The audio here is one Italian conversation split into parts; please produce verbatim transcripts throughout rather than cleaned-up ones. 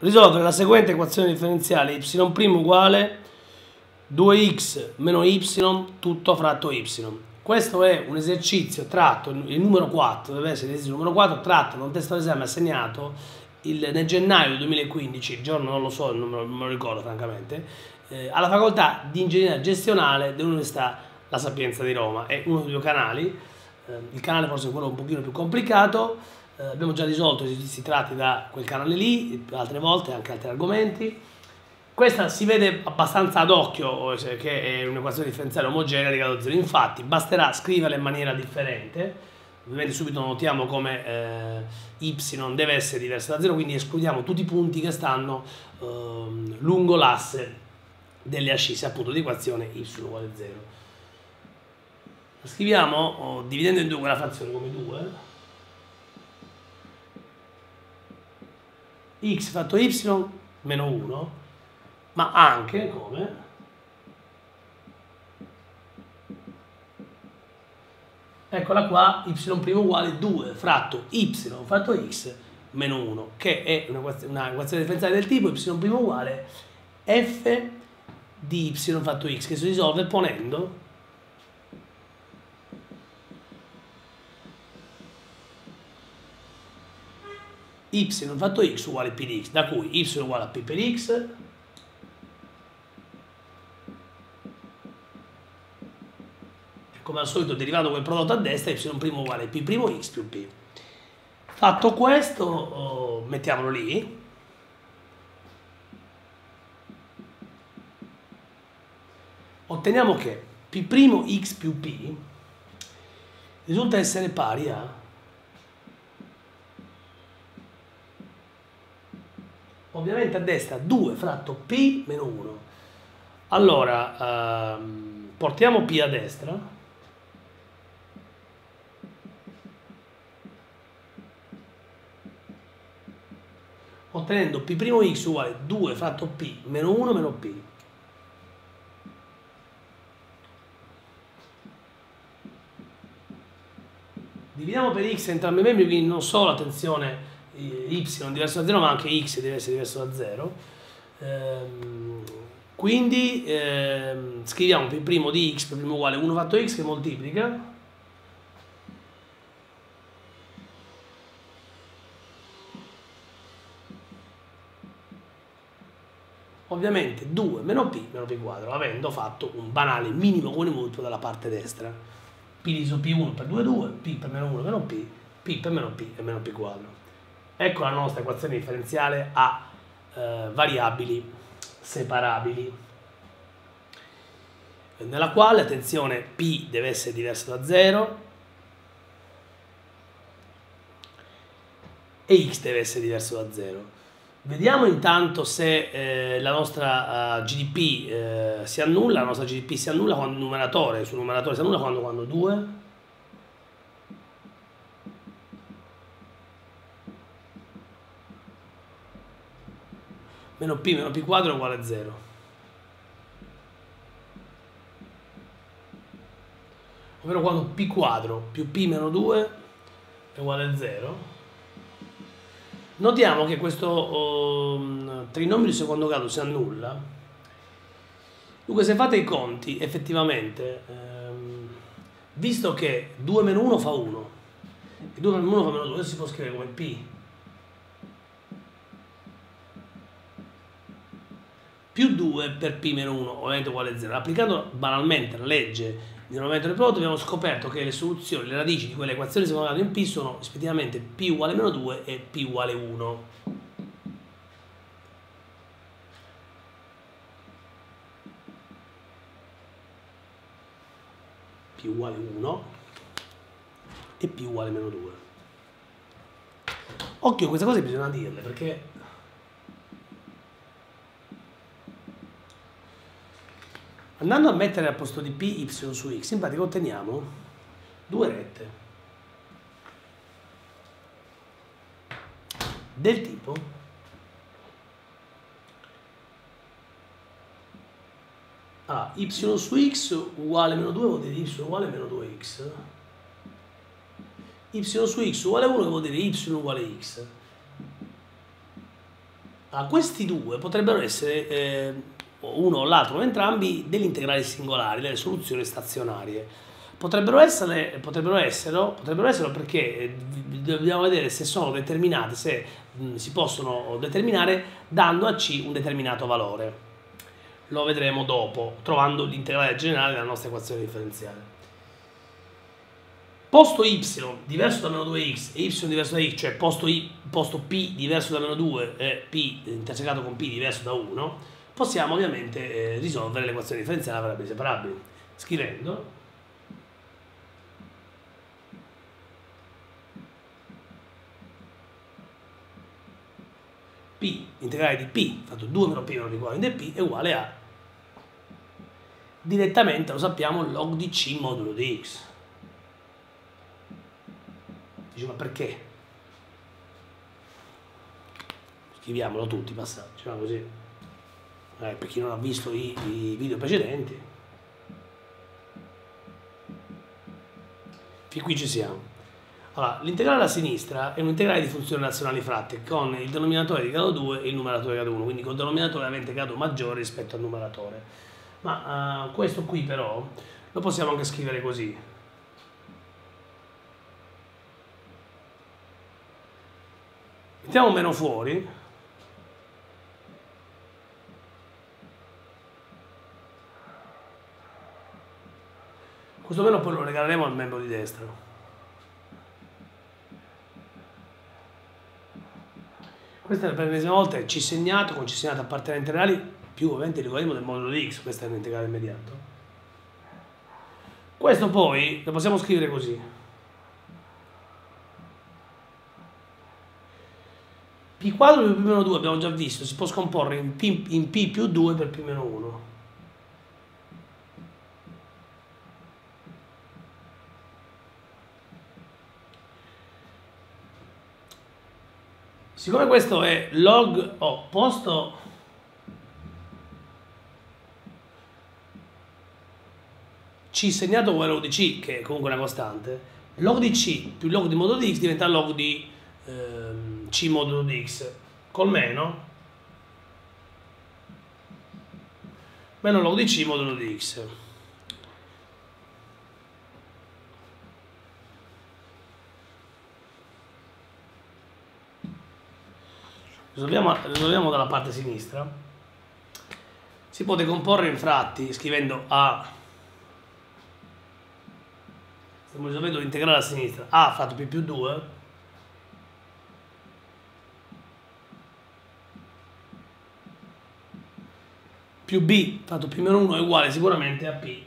risolvere la seguente equazione differenziale y' uguale due x meno y tutto fratto y. Questo è un esercizio tratto, il numero quattro, deve essere l'esercizio numero quattro, tratto da un testo d'esame assegnato il, nel gennaio del duemilaquindici, il giorno non lo so, non me lo, non me lo ricordo francamente, eh, alla facoltà di ingegneria gestionale dell'Università La Sapienza di Roma. È uno dei due canali, eh, il canale forse è quello un pochino più complicato. Eh, abbiamo già risolto esercizi tratti da quel canale lì, altre volte anche altri argomenti. Questa si vede abbastanza ad occhio che è un'equazione differenziale omogenea di grado zero, infatti basterà scriverla in maniera differente. Ovviamente subito notiamo come eh, y deve essere diverso da zero, quindi escludiamo tutti i punti che stanno eh, lungo l'asse delle ascisse appunto di equazione y uguale zero. Scriviamo oh, dividendo in due quella frazione come due. X fatto y meno uno, ma anche come eccola qua, y' uguale due fratto y fatto x meno uno, che è un'equazione differenziale del tipo y' uguale f di y fatto x, che si risolve ponendo y fatto x uguale p di x, da cui y uguale a p per x come al solito derivando quel prodotto a destra, y' uguale p' x più p. Fatto questo, oh, mettiamolo lì. Otteniamo che p'x più p risulta essere pari a ovviamente a destra due fratto p meno uno. Allora, ehm, portiamo p a destra. Ottenendo p'x uguale due fratto p meno uno meno p. Dividiamo per x entrambi i membri, quindi non solo, attenzione, y diverso da zero, ma anche x deve essere diverso da zero. Ehm, quindi ehm, scriviamo p' di x p' uguale uno fatto x che moltiplica ovviamente due meno p meno p quadro, avendo fatto un banale minimo comune multiplo dalla parte destra. P diviso p uno per due due, p per meno uno meno p, p per meno p e meno p quadro. Ecco la nostra equazione differenziale a eh, variabili separabili, nella quale, attenzione, p deve essere diverso da zero e x deve essere diverso da zero. Vediamo intanto se eh, la nostra uh, G D P eh, si annulla, la nostra G D P si annulla quando il numeratore, sul numeratore si annulla quando, quando due meno p meno p quadro è uguale a zero. Ovvero quando p quadro più p meno due è uguale a zero. Notiamo che questo oh, trinomio di secondo grado si annulla. Dunque, se fate i conti, effettivamente, ehm, visto che due meno uno fa uno e due meno uno fa meno due, si può scrivere come p più due per p meno uno, ovviamente uguale a zero. Applicando banalmente la legge di rinnovamento del prodotto, abbiamo scoperto che le soluzioni, le radici di quelle equazioni di secondo grado in p sono rispettivamente p uguale meno due e p uguale uno. P uguale uno e p uguale meno due. Occhio, queste cose bisogna dirle, perché andando a mettere al posto di p y su x, in pratica otteniamo due rette del tipo a y su x uguale meno due vuol dire y uguale meno due x, y su x uguale uno che vuol dire y uguale x. a questi due potrebbero essere eh, uno o l'altro o entrambi degli integrali singolari, delle soluzioni stazionarie. Potrebbero essere, potrebbero essere, potrebbero essere perché dobbiamo vedere se sono determinate, se mh, si possono determinare dando a C un determinato valore. Lo vedremo dopo, trovando l'integrale generale della nostra equazione differenziale. Posto y diverso da meno due x e y diverso da x, cioè posto, y, posto p diverso da meno due e p intersecato con p diverso da uno, possiamo ovviamente eh, risolvere l'equazione differenziale a variabili separabili, scrivendo p integrale di p fatto due meno p meno di uguale in dp è uguale a, direttamente lo sappiamo, log di c modulo di x. Dice, ma perché? Scriviamolo tutti i passaggi, ma così, eh, per chi non ha visto i, i video precedenti. Fin qui ci siamo. Allora, l'integrale alla sinistra è un integrale di funzioni razionali fratte con il denominatore di grado due e il numeratore di grado uno, quindi con il denominatore avente grado maggiore rispetto al numeratore. Ma uh, questo qui però lo possiamo anche scrivere così. Mettiamo meno fuori, questo meno poi lo regaleremo al membro di destra. Questa è per l'ennesima volta è C segnato con C segnato appartenente integrali più ovviamente il logaritmo del modulo di x, questo è un integrale immediato. Questo poi lo possiamo scrivere così. P quadro più P meno due abbiamo già visto, si può scomporre in P, in P più due per P meno uno. Siccome questo è log oh, posto C segnato uguale log di C, che è comunque una costante, log di C più log di modulo di x diventa log di ehm, C modulo di x, col meno, meno log di C modulo di x. Risolviamo, risolviamo dalla parte sinistra. Si può decomporre in fratti scrivendo A, stiamo risolvendo l'integrale a sinistra, A fratto P più due più B fatto P meno uno è uguale sicuramente a P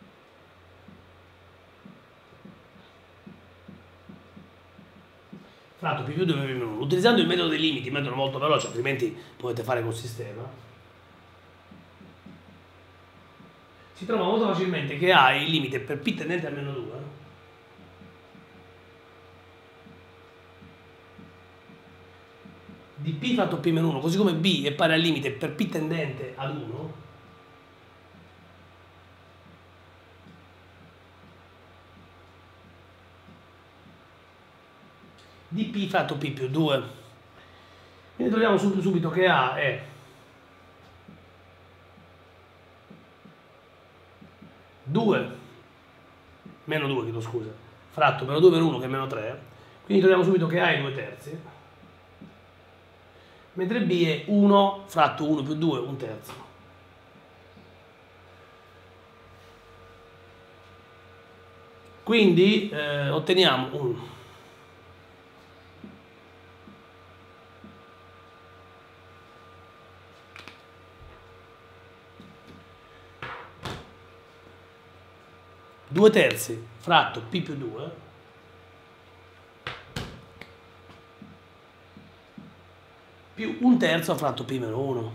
fratto P più due per P meno uno, utilizzando il metodo dei limiti, metodo molto veloce, altrimenti potete fare col sistema. Si trova molto facilmente che A è il limite per P tendente a meno due di P fatto P meno uno, così come B è pari al limite per P tendente ad uno di P fatto P più due. Quindi troviamo subito che A è due meno due, chiedo scusa, fratto meno due per uno che è meno tre, quindi troviamo subito che A è due terzi, mentre B è uno fratto uno più due, un terzo. Quindi eh, otteniamo un due terzi fratto P più due più un terzo fratto P meno uno.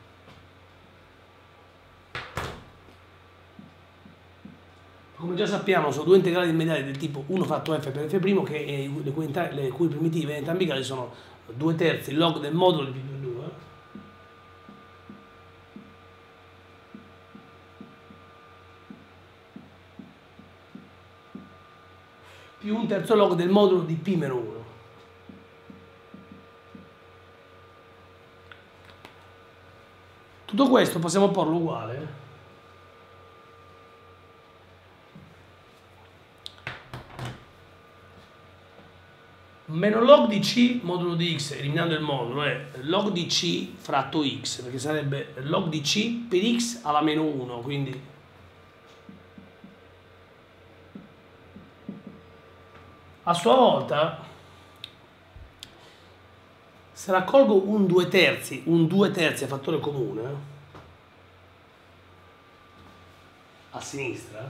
Come già sappiamo sono due integrali immediati del tipo uno fratto f per f', che è, le, cui, le cui primitive in entrambi i casi sono due terzi log del modulo di P più due più un terzo log del modulo di P meno uno. Tutto questo possiamo porlo uguale meno log di c modulo di x, eliminando il modulo, è log di c fratto x, perché sarebbe log di c per x alla meno uno, quindi a sua volta, se raccolgo un due terzi, un due terzi a fattore comune, a sinistra,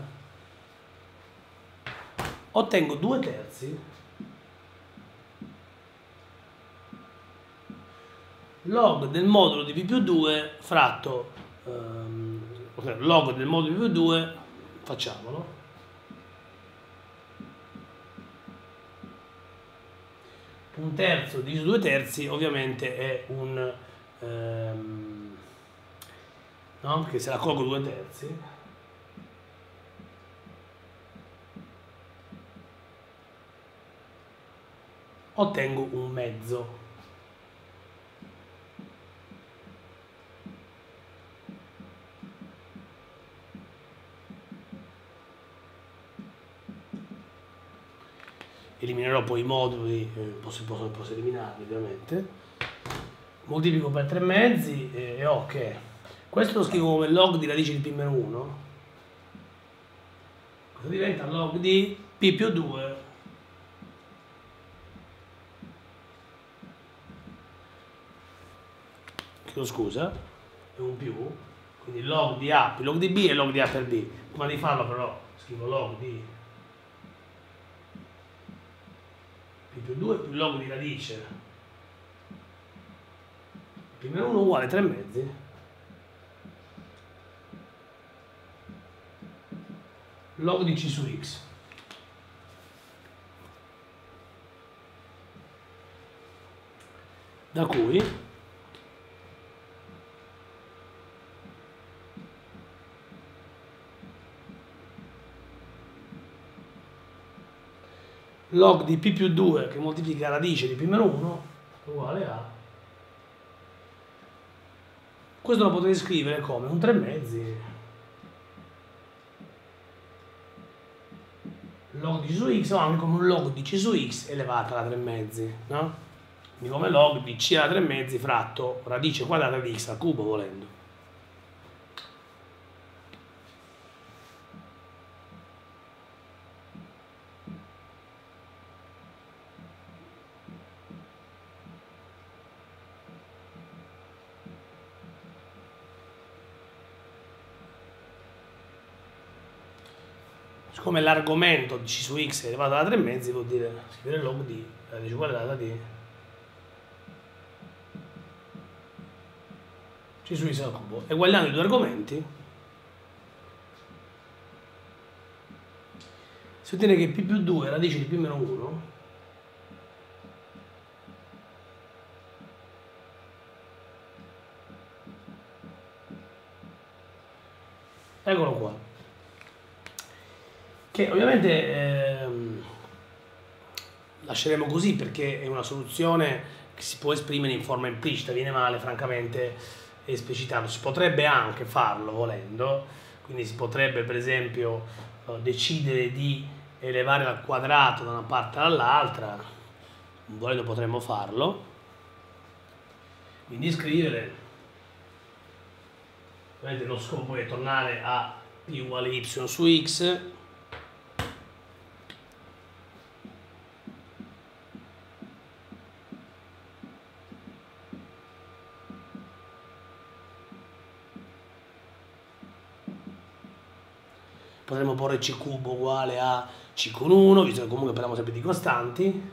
ottengo due terzi log del modulo di p più due fratto um, okay, log del modulo di p più due, facciamolo, un terzo diviso due terzi ovviamente è un um, no? Perché se raccolgo due terzi ottengo un mezzo. Eliminerò poi i moduli, eh, posso, posso, posso eliminarli ovviamente, moltiplico per tre mezzi e, e ho che questo lo scrivo come log di radice di p meno uno, questo diventa log di p più due chiedo scusa, è un più, quindi log di a più log di b e log di a per b. Prima di farlo però scrivo log di p più due più log di radice p meno uno uguale tre mezzi log di c su x. Da cui log di p più due che moltiplica radice di p meno uno uguale a, questo lo potrei scrivere come un tre mezzi log di c su x o anche come un log di c su x elevata alla tre mezzi, no? Quindi come log di c alla tre mezzi fratto radice quadrata di x al cubo volendo. Siccome l'argomento di c su x è elevato alla tre mezzi, vuol dire scrivere log di radice quadrata di c su x al cubo. Eguagliando i due argomenti si ottiene che p più due radice di p meno uno eccolo qua, che ovviamente ehm, lasceremo così perché è una soluzione che si può esprimere in forma implicita, viene male francamente esplicitarlo. Si potrebbe anche farlo volendo, quindi si potrebbe per esempio eh, decidere di elevare al quadrato da una parte all'altra, volendo potremmo farlo, quindi scrivere, ovviamente lo scopo è tornare a p uguale y su x potremmo porre c cubo uguale a c con uno, visto che comunque parliamo sempre di costanti,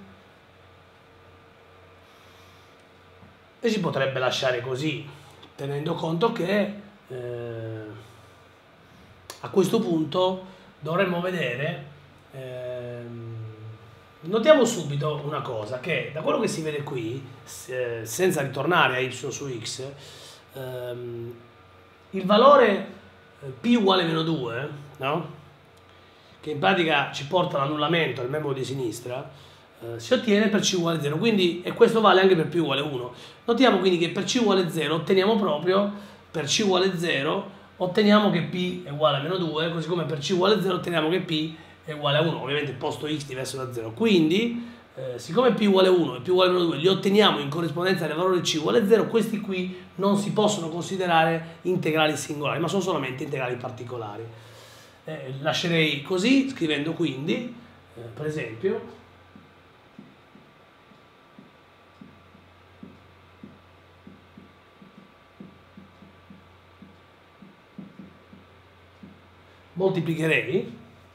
e si potrebbe lasciare così, tenendo conto che eh, a questo punto dovremmo vedere, eh, notiamo subito una cosa, che da quello che si vede qui, se, senza ritornare a y su x, ehm, il valore p uguale meno due, no? Che in pratica ci porta all'annullamento del membro di sinistra, eh, si ottiene per c uguale zero, quindi, e questo vale anche per p uguale uno. Notiamo quindi che per c uguale zero otteniamo proprio per c uguale zero otteniamo che p è uguale a meno due, così come per c uguale zero otteniamo che p è uguale a uno, ovviamente il posto x diverso da zero. Quindi, eh, siccome p uguale a uno e p uguale a meno due li otteniamo in corrispondenza del valore c uguale a zero, questi qui non si possono considerare integrali singolari, ma sono solamente integrali particolari. Eh, lascerei così, scrivendo quindi, eh, per esempio, moltiplicherei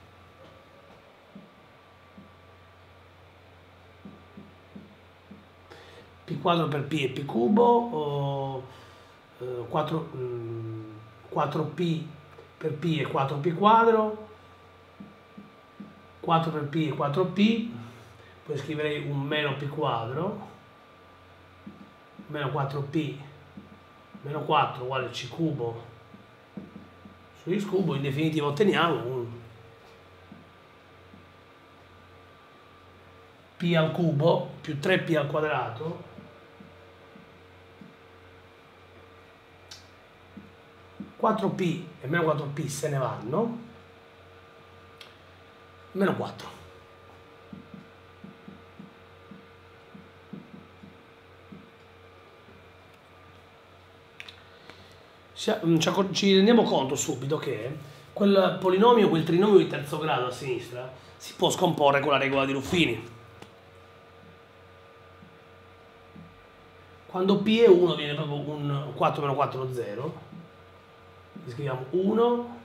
p quadro per p e p cubo, o eh, quattro, mm, quattro p per p e quattro p quadro, quattro per p e quattro p, poi scriverei un meno p quadro, meno quattro p, meno quattro uguale c cubo su x cubo, in definitiva otteniamo un p al cubo più tre p al quadrato quattro p e meno quattro p se ne vanno, meno quattro. Ci rendiamo conto subito che quel polinomio, quel trinomio di terzo grado a sinistra, si può scomporre con la regola di Ruffini. Quando p è uno viene proprio un quattro meno quattro zero, scriviamo uno,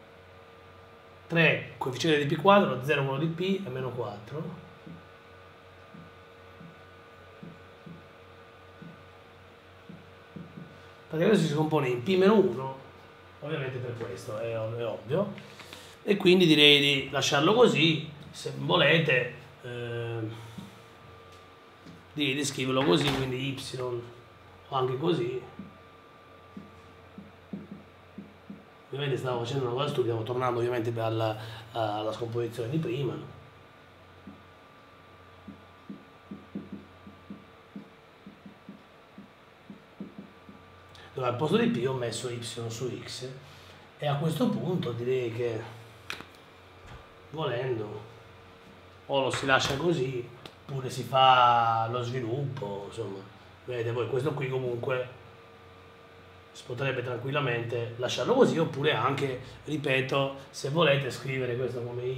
tre, coefficiente di p quadro, zero uno di p e meno quattro. Perché questo si scompone in p meno uno, ovviamente per questo, è, è ovvio. E quindi direi di lasciarlo così, se volete, eh, direi di scriverlo così, quindi y, o anche così. Ovviamente stavo facendo una cosa stupida, stiamo tornando ovviamente alla, alla scomposizione di prima. Dove al posto di p ho messo y su x, e a questo punto direi che, volendo, o lo si lascia così, oppure si fa lo sviluppo, insomma, vedete voi, questo qui comunque si potrebbe tranquillamente lasciarlo così, oppure anche, ripeto, se volete scrivere questo come y,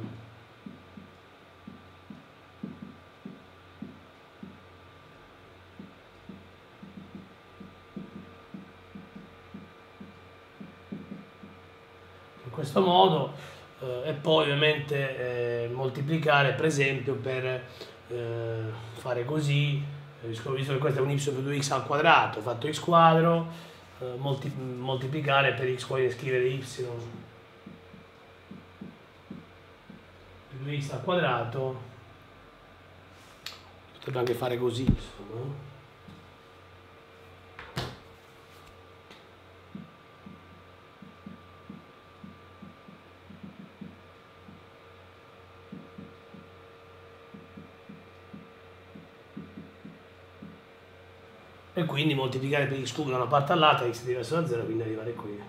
in questo modo, eh, e poi ovviamente eh, moltiplicare, per esempio, per eh, fare così, visto che questo è un y più due x al quadrato, fatto x quadro, eh, molti, moltiplicare per x, poi scrivere y più due x al quadrato, potrebbe anche fare così, insomma. E quindi moltiplicare per x cubo da una parte all'altra, x è diverso da zero, quindi arrivare qui.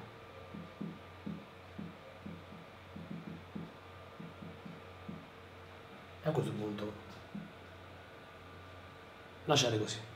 E a questo punto lasciare così.